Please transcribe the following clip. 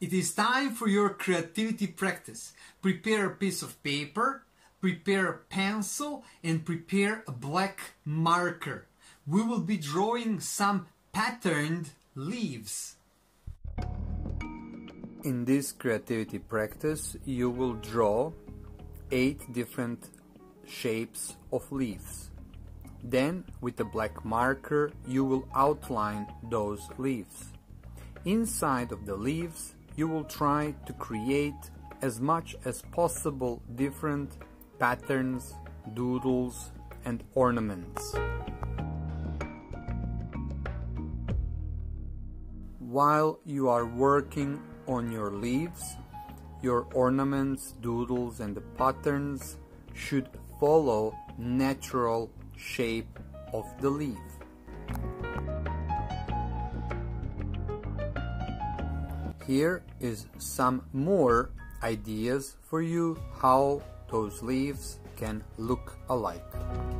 It is time for your creativity practice. Prepare a piece of paper, prepare a pencil, and prepare a black marker. We will be drawing some patterned leaves. In this creativity practice, you will draw 8 different shapes of leaves. Then, with a black marker, you will outline those leaves. Inside of the leaves, you will try to create as much as possible different patterns, doodles, and ornaments. While you are working on your leaves, your ornaments, doodles, and the patterns should follow natural shape of the leaf. Here is some more ideas for you how those leaves can look alike.